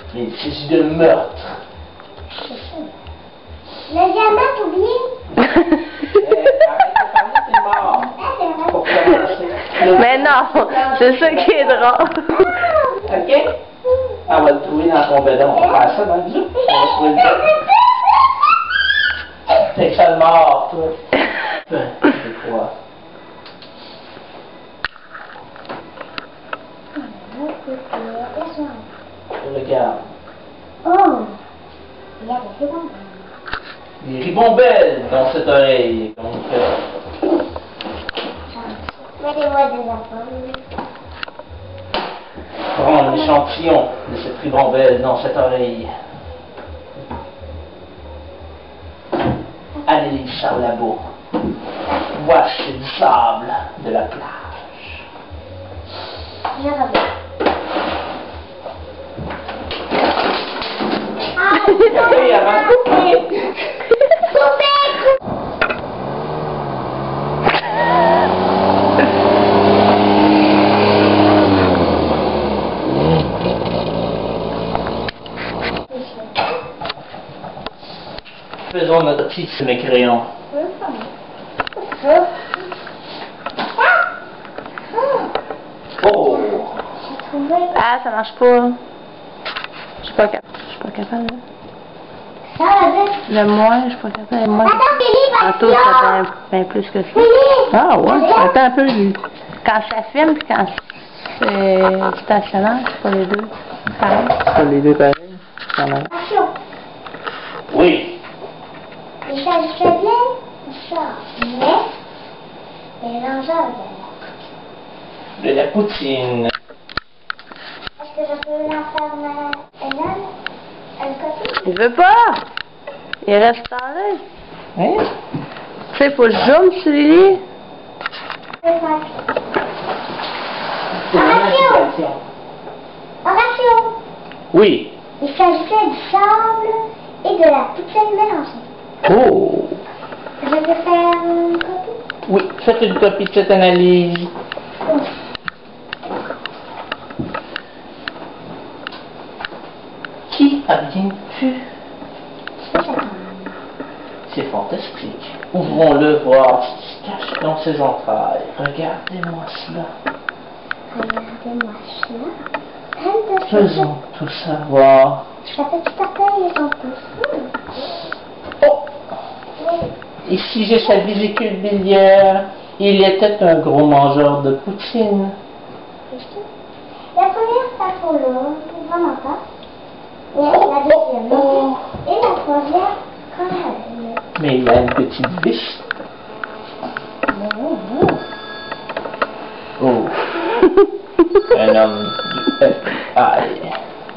Mais il s'agit de meurtre. Le diamant, t'as oublié? Arrête de parler, t'es mort. Ah, c'est vrai. Pour commencer. Mais non, c'est ça qui est drôle. OK? On va le trouver dans ton bedon. On va faire ça dans le jeu. On va trouver le bedon. T'es seul mort, toi. C'est quoi? Regarde. Oh! Il y a des ribambelles. Des ribombelles dans cette oreille. Donc, Mettez-moi des affaires. prends un échantillon de cette ribombelle dans cette oreille. Analyse Charles Labo. Voici du sable de la plage. Je reviens. Ah, Oui, avant. Faisons notre petit mes crayons. Oh! Ah, ça marche pas. Je suis pas capable. Là. Ça va bien. Le moins, je suis pas capable. Le moins. Attends, Philippe, Tantôt, ça fait bien plus que ça. Philippe! Ah ouais, attends un peu. Quand ça filme, puis quand c'est stationnaire, c'est pas les deux. Pareil. C'est pas les deux pareils. Attention. Oui! Il s'agissait bien de ça. Mais l'engin De la poutine. est-ce que je peux en faire une copie? Il veut pas! Il reste parlé. Hein? Tu sais, il faut que je zoome sur Lily. C'est ça. C'est une Horatio! imagination. Horatio! Oui. Il s'agissait du sable et de la poutine mélangée. Oh! Je peux faire une copie? Oui, faites une copie de cette analyse. Qui a bien pu? C'est fantastique. Ouvrons-le voir ce qui se cache dans ses entrailles. Regardez-moi cela. Regardez-moi cela. Faisons tout savoir. Ça fait tout à fait les son pouce. Oh! Oui. Ici j'ai sa vésicule biliaire. Il était un gros mangeur de poutine. La première photo-là, vraiment pas. Et la deuxième, Oh. et la troisième, quand même. Mais il a une petite biche. Oh! Un homme du FBI.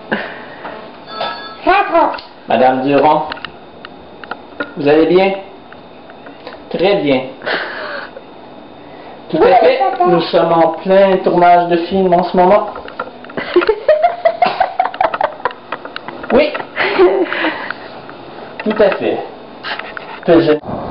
Raccroche. Madame Durand, vous allez bien? Très bien. Tout à fait. Nous sommes en plein tournage de film en ce moment. Oui. Tout à fait. Pesez.